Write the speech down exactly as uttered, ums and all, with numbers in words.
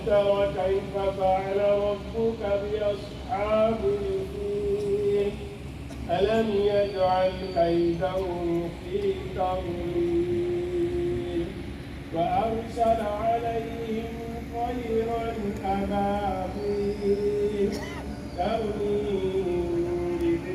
تر كيف فعل ربك بأصحاب الفيل ألم يجعل كيدهم في تضليل وأرسل عليهم طيرا أبابيل